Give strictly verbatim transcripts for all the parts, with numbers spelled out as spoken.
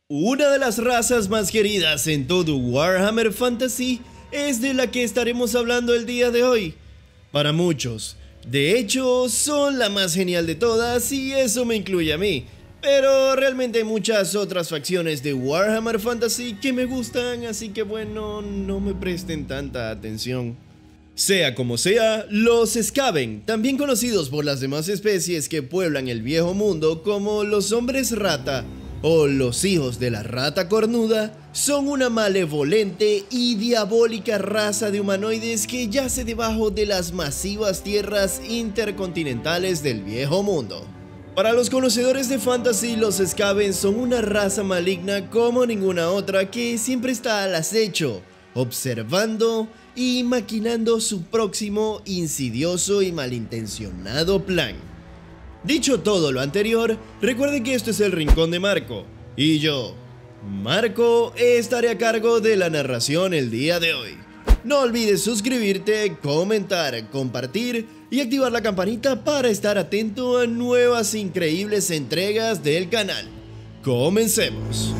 Una de las razas más queridas en todo Warhammer Fantasy es de la que estaremos hablando el día de hoy. Para muchos, de hecho, son la más genial de todas y eso me incluye a mí. Pero realmente hay muchas otras facciones de Warhammer Fantasy que me gustan, así que bueno, no me presten tanta atención. Sea como sea, los Skaven, también conocidos por las demás especies que pueblan el viejo mundo como los hombres rata o los hijos de la rata cornuda, son una malevolente y diabólica raza de humanoides que yace debajo de las masivas tierras intercontinentales del viejo mundo. Para los conocedores de fantasy, los Skaven son una raza maligna como ninguna otra que siempre está al acecho, observando y maquinando su próximo insidioso y malintencionado plan. Dicho todo lo anterior, recuerden que esto es el Rincón de Marco, y yo, Marco, estaré a cargo de la narración el día de hoy. No olvides suscribirte, comentar, compartir y activar la campanita para estar atento a nuevas increíbles entregas del canal. ¡Comencemos!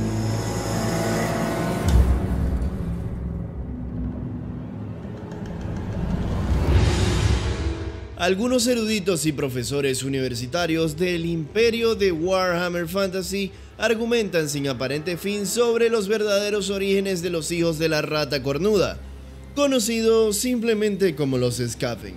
Algunos eruditos y profesores universitarios del imperio de Warhammer Fantasy argumentan sin aparente fin sobre los verdaderos orígenes de los hijos de la rata cornuda, conocidos simplemente como los Skaven.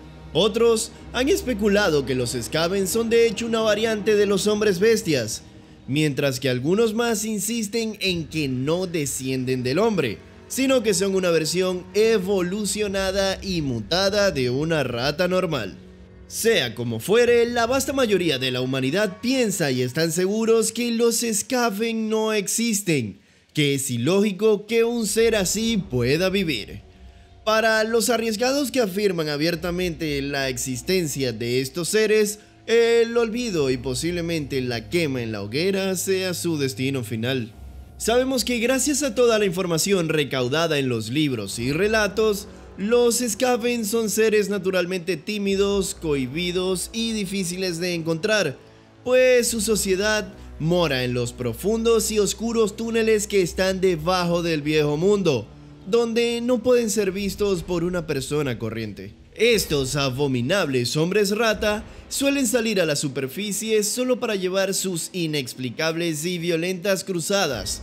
Otros han especulado que los Skaven son de hecho una variante de los hombres bestias, mientras que algunos más insisten en que no descienden del hombre, sino que son una versión evolucionada y mutada de una rata normal. Sea como fuere, la vasta mayoría de la humanidad piensa y están seguros que los Skaven no existen, que es ilógico que un ser así pueda vivir. Para los arriesgados que afirman abiertamente la existencia de estos seres, el olvido y posiblemente la quema en la hoguera sea su destino final. Sabemos que gracias a toda la información recaudada en los libros y relatos, los Skaven son seres naturalmente tímidos, cohibidos y difíciles de encontrar, pues su sociedad mora en los profundos y oscuros túneles que están debajo del viejo mundo, donde no pueden ser vistos por una persona corriente. Estos abominables hombres rata suelen salir a la superficie solo para llevar sus inexplicables y violentas cruzadas,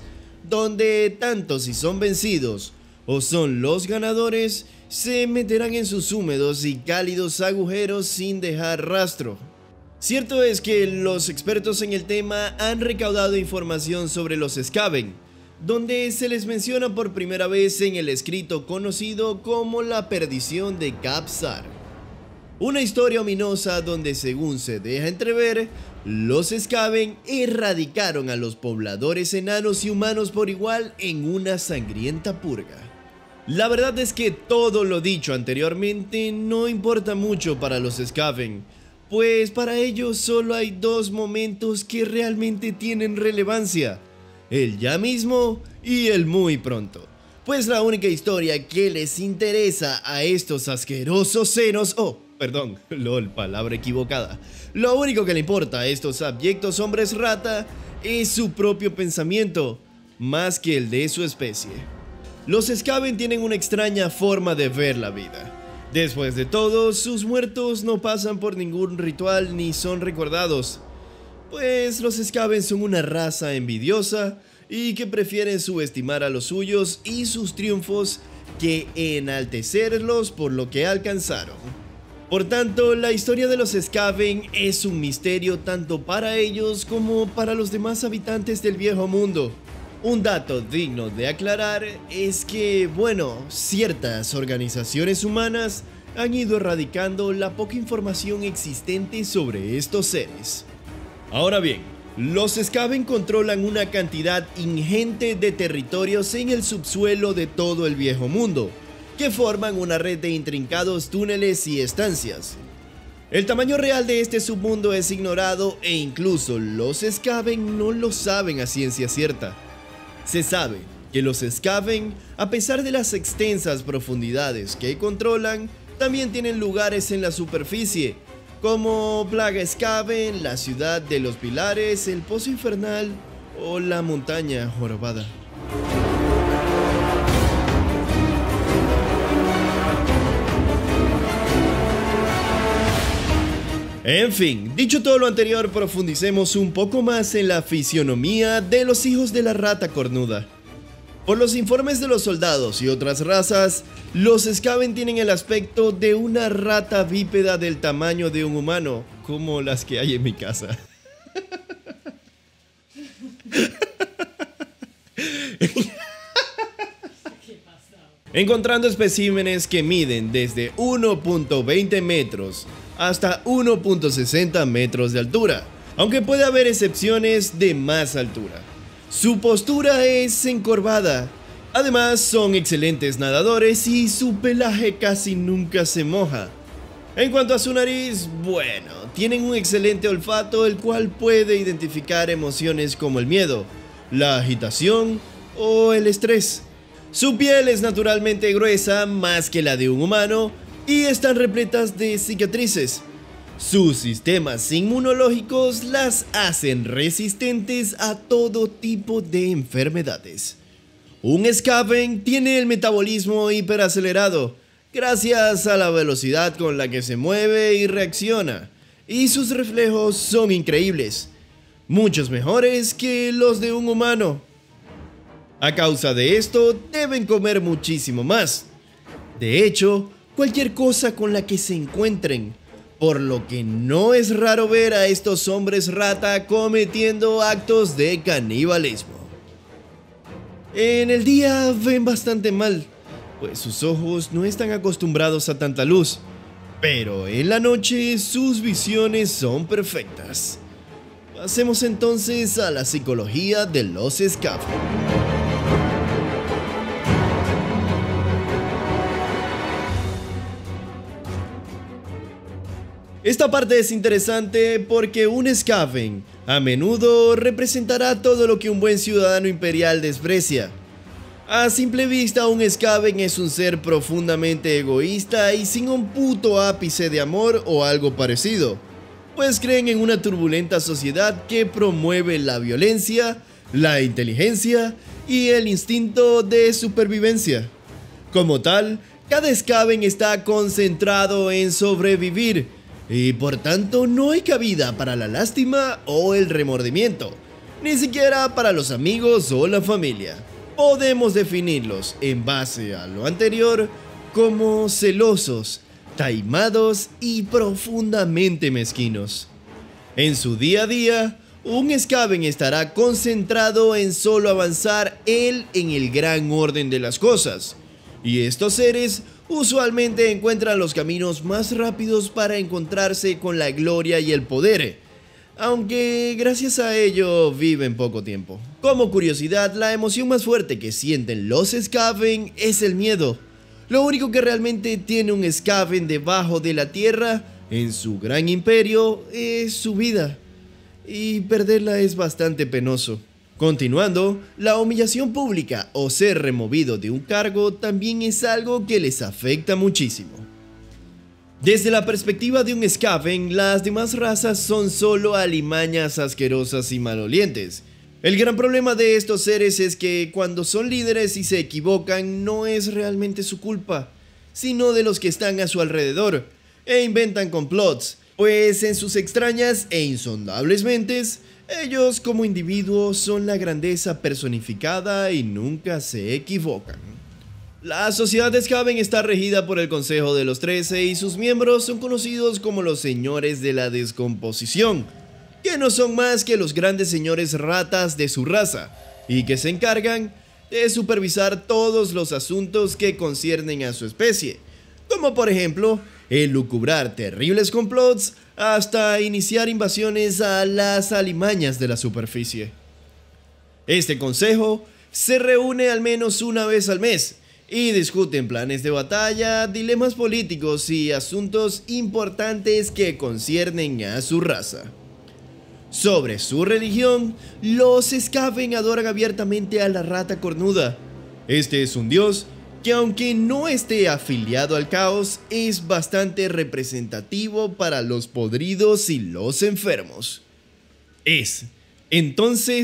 donde tanto si son vencidos o son los ganadores, se meterán en sus húmedos y cálidos agujeros sin dejar rastro. Cierto es que los expertos en el tema han recaudado información sobre los Skaven, donde se les menciona por primera vez en el escrito conocido como la perdición de Cap-Zar. Una historia ominosa donde, según se deja entrever, los Skaven erradicaron a los pobladores enanos y humanos por igual en una sangrienta purga. La verdad es que todo lo dicho anteriormente no importa mucho para los Skaven, pues para ellos solo hay dos momentos que realmente tienen relevancia: el ya mismo y el muy pronto. Pues la única historia que les interesa a estos asquerosos senos, oh, perdón, lol, palabra equivocada. Lo único que le importa a estos abyectos hombres rata es su propio pensamiento, más que el de su especie. Los Skaven tienen una extraña forma de ver la vida. Después de todo, sus muertos no pasan por ningún ritual ni son recordados, pues los Skaven son una raza envidiosa y que prefieren subestimar a los suyos y sus triunfos que enaltecerlos por lo que alcanzaron. Por tanto, la historia de los Skaven es un misterio tanto para ellos como para los demás habitantes del viejo mundo. Un dato digno de aclarar es que, bueno, ciertas organizaciones humanas han ido erradicando la poca información existente sobre estos seres. Ahora bien, los Skaven controlan una cantidad ingente de territorios en el subsuelo de todo el viejo mundo, que forman una red de intrincados túneles y estancias. El tamaño real de este submundo es ignorado e incluso los Skaven no lo saben a ciencia cierta. Se sabe que los Skaven, a pesar de las extensas profundidades que controlan, también tienen lugares en la superficie, como Plaga Skaven, la ciudad de los pilares, el pozo infernal o la montaña jorobada. En fin, dicho todo lo anterior, profundicemos un poco más en la fisionomía de los hijos de la rata cornuda. Por los informes de los soldados y otras razas, los Skaven tienen el aspecto de una rata bípeda del tamaño de un humano, como las que hay en mi casa. Encontrando especímenes que miden desde uno punto veinte metros hasta uno punto sesenta metros de altura, aunque puede haber excepciones de más altura. Su postura es encorvada, además son excelentes nadadores y su pelaje casi nunca se moja. En cuanto a su nariz, bueno, tienen un excelente olfato el cual puede identificar emociones como el miedo, la agitación o el estrés. Su piel es naturalmente gruesa más que la de un humano y están repletas de cicatrices. Sus sistemas inmunológicos las hacen resistentes a todo tipo de enfermedades. Un Skaven tiene el metabolismo hiperacelerado gracias a la velocidad con la que se mueve y reacciona, y sus reflejos son increíbles, muchos mejores que los de un humano. A causa de esto, deben comer muchísimo más. De hecho, cualquier cosa con la que se encuentren, por lo que no es raro ver a estos hombres rata cometiendo actos de canibalismo. En el día ven bastante mal, pues sus ojos no están acostumbrados a tanta luz, pero en la noche sus visiones son perfectas. Pasemos entonces a la psicología de los Skaven. Esta parte es interesante porque un Skaven a menudo representará todo lo que un buen ciudadano imperial desprecia. A simple vista, un Skaven es un ser profundamente egoísta y sin un puto ápice de amor o algo parecido, pues creen en una turbulenta sociedad que promueve la violencia, la inteligencia y el instinto de supervivencia. Como tal, cada Skaven está concentrado en sobrevivir, y por tanto no hay cabida para la lástima o el remordimiento, ni siquiera para los amigos o la familia. Podemos definirlos en base a lo anterior como celosos, taimados y profundamente mezquinos. En su día a día, un Skaven estará concentrado en solo avanzar él en el gran orden de las cosas, y estos seres usualmente encuentran los caminos más rápidos para encontrarse con la gloria y el poder, aunque gracias a ello viven poco tiempo. Como curiosidad, la emoción más fuerte que sienten los Skaven es el miedo. Lo único que realmente tiene un Skaven debajo de la tierra en su gran imperio es su vida, y perderla es bastante penoso. Continuando, la humillación pública o ser removido de un cargo también es algo que les afecta muchísimo. Desde la perspectiva de un Skaven, las demás razas son solo alimañas asquerosas y malolientes. El gran problema de estos seres es que cuando son líderes y se equivocan no es realmente su culpa, sino de los que están a su alrededor, e inventan complots, pues en sus extrañas e insondables mentes, ellos como individuos son la grandeza personificada y nunca se equivocan. La sociedad de Skaven está regida por el Consejo de los Trece y sus miembros son conocidos como los Señores de la Descomposición, que no son más que los grandes señores ratas de su raza y que se encargan de supervisar todos los asuntos que conciernen a su especie, como por ejemplo el lucubrar terribles complots hasta iniciar invasiones a las alimañas de la superficie. Este consejo se reúne al menos una vez al mes y discuten planes de batalla, dilemas políticos y asuntos importantes que conciernen a su raza. Sobre su religión, los Skaven adoran abiertamente a la rata cornuda. Este es un dios que, aunque no esté afiliado al caos, es bastante representativo para los podridos y los enfermos. Es, entonces,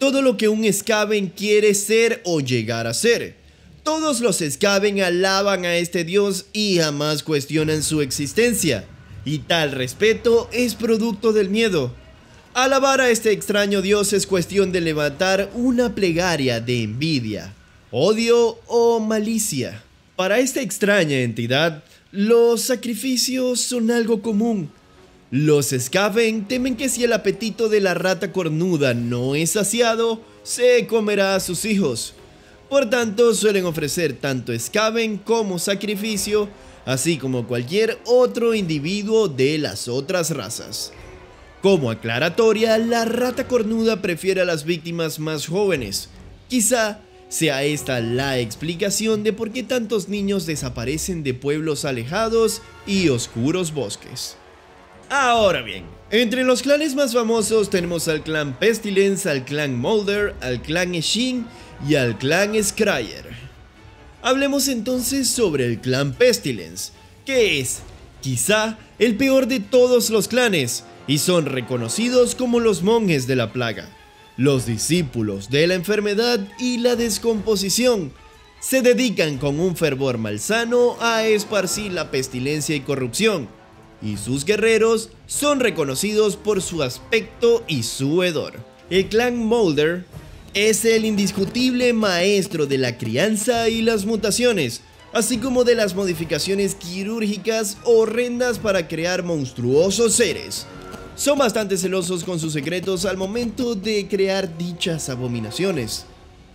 todo lo que un Skaven quiere ser o llegar a ser. Todos los Skaven alaban a este dios y jamás cuestionan su existencia, y tal respeto es producto del miedo. Alabar a este extraño dios es cuestión de levantar una plegaria de envidia, odio o malicia. Para esta extraña entidad, los sacrificios son algo común. Los Skaven temen que si el apetito de la rata cornuda no es saciado, se comerá a sus hijos. Por tanto, suelen ofrecer tanto Skaven como sacrificio, así como cualquier otro individuo de las otras razas. Como aclaratoria, la rata cornuda prefiere a las víctimas más jóvenes. Quizá sea esta la explicación de por qué tantos niños desaparecen de pueblos alejados y oscuros bosques. Ahora bien, entre los clanes más famosos tenemos al clan Pestilence, al clan Moulder, al clan Eshin y al clan Scryer. Hablemos entonces sobre el clan Pestilence, que es, quizá, el peor de todos los clanes, y son reconocidos como los monjes de la plaga, los discípulos de la enfermedad y la descomposición. Se dedican con un fervor malsano a esparcir la pestilencia y corrupción, y sus guerreros son reconocidos por su aspecto y su hedor. El clan Moulder es el indiscutible maestro de la crianza y las mutaciones, así como de las modificaciones quirúrgicas horrendas para crear monstruosos seres. Son bastante celosos con sus secretos al momento de crear dichas abominaciones.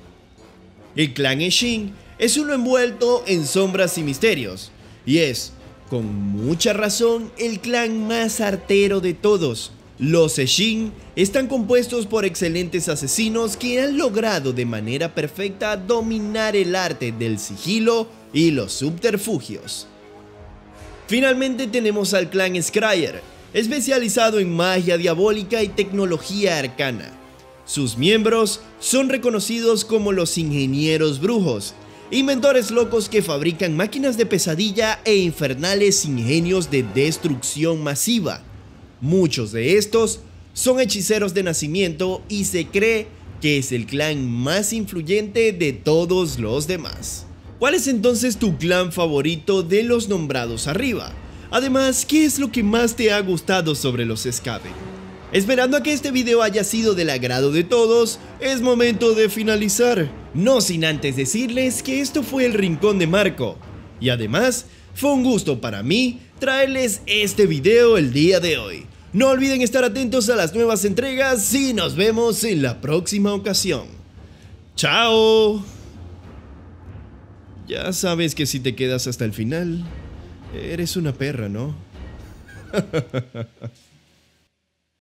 El clan Eshin es uno envuelto en sombras y misterios, y es, con mucha razón, el clan más artero de todos. Los Eshin están compuestos por excelentes asesinos que han logrado de manera perfecta dominar el arte del sigilo y los subterfugios. Finalmente tenemos al clan Scryer, especializado en magia diabólica y tecnología arcana. Sus miembros son reconocidos como los ingenieros brujos, inventores locos que fabrican máquinas de pesadilla e infernales ingenios de destrucción masiva. Muchos de estos son hechiceros de nacimiento y se cree que es el clan más influyente de todos los demás. ¿Cuál es entonces tu clan favorito de los nombrados arriba? Además, ¿qué es lo que más te ha gustado sobre los Skaven? Esperando a que este video haya sido del agrado de todos, es momento de finalizar. No sin antes decirles que esto fue el Rincón de Marco. Y además, fue un gusto para mí traerles este video el día de hoy. No olviden estar atentos a las nuevas entregas y nos vemos en la próxima ocasión. ¡Chao! Ya sabes que si te quedas hasta el final, eres una perra, ¿no?